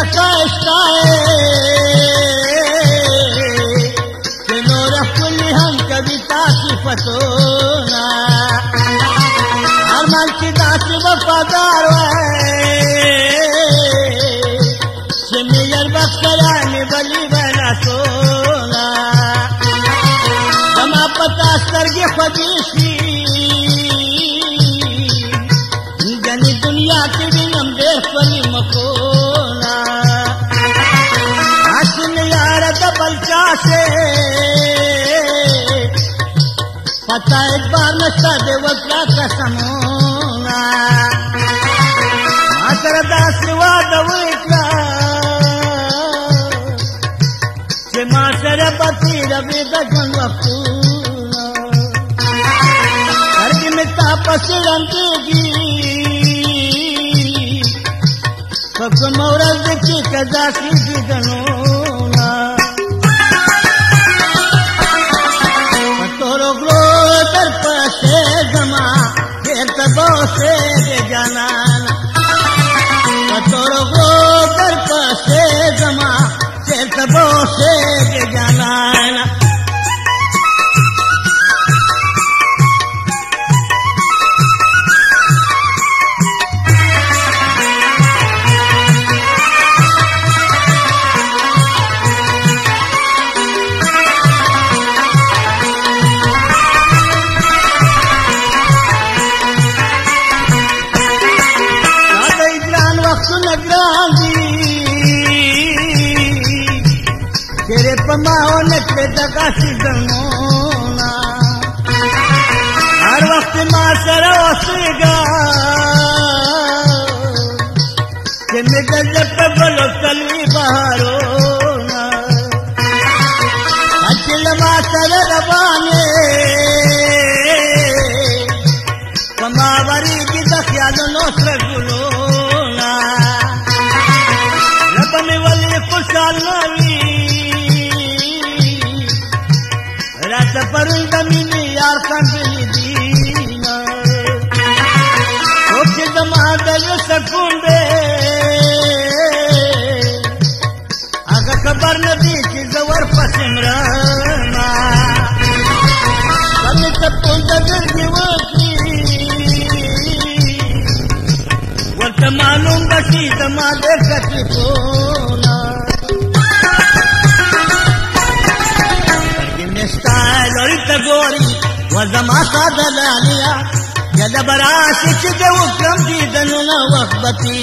خائشتا ہے کہ نور کلی ہم کبھی صفتونا ارمان کی داسی وفادار سمیر بخشیانی بلی بنا سونا ہما پتا سرگی خدیشی جنی دنیا کی بینم دیر فلی مکونا حسن یار دبل چاسے پتا ایک بار نشتا دے وقلا قسمونا ماتر داسی وعدہ وکلا چه ماتر بطی ربی دجن وقتونا ہرگی متا پسرم دیگی فکر مورد کی کداسی دیدنونا سے جانانا پتورو کو در پاسے زما چیتبو سے جانانا تیرے پماؤ نچے دگا سیدنونا ہر وقت ماں سر وسیگا کہ مگر جب بلو تلوی بہارونا اچل ماں سر ربانے پماوری کی دخیال نوسر گلونا ربنی ولی خوشحال نوی رات پر زمینی یار کنڈلی دینا اوچی زمان دل سکون دے اگر خبر ندی چی زور پسم رانا کمی سکون دگر کی وقتی ورط معلوم بشی زمان دے کتی پونا گوری وزما سادلانیا جد براسی چی دو کم دیدنونا وقبتی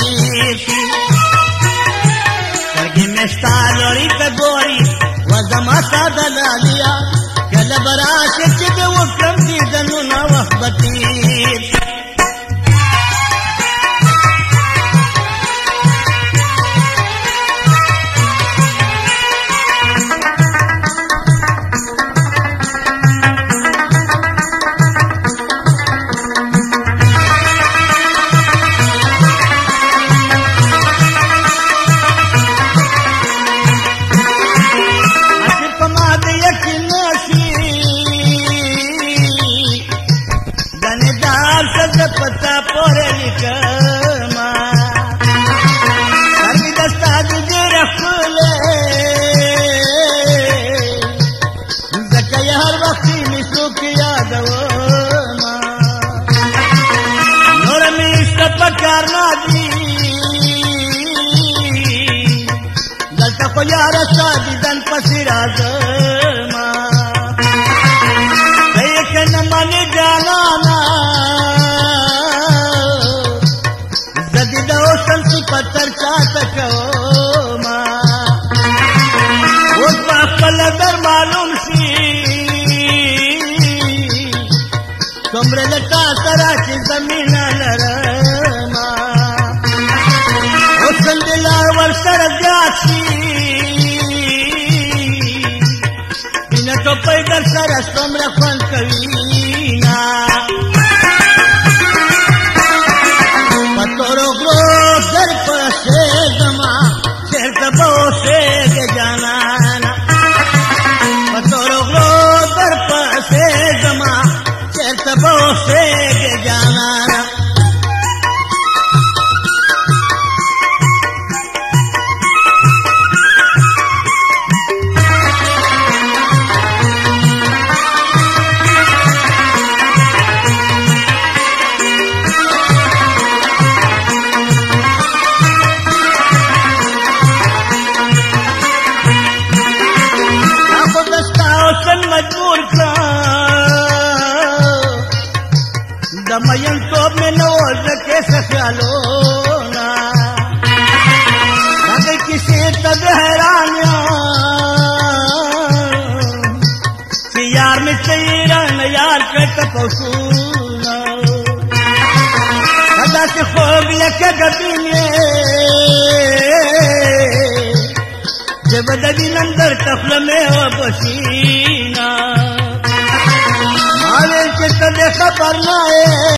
سرگی مشتا لوری تا گوری وزما سادلانیا جد براسی چی دو کم دیدنونا وقبتی پتا پورے لکما کرمی دستا دے رکھلے زکی ہر وقتی مسو کی یادوما نور میں اس کا پکار نادی دلتا کو یار سادی دن پسی رازما لیکن من جانانا پتر چاہتا ماں اس پاپل در معلوم سی کمر لٹا ترا کی زمین لرما اس دلا ورسر جاسی ان تو پیدر سرس کمر فن کوینا پتورو گرو در پسے زما چرتبو سے جانانا پتورو گرو در پسے زما چرتبو سے جانانا خیالونا دغه کیسې ته د حیرانیا چې یار مې چیران یار کړ تپوسونا دا چې خوب لکه ګبینې چې بدوی نندر تخله مې وبسینا مالې چې ته خبر نه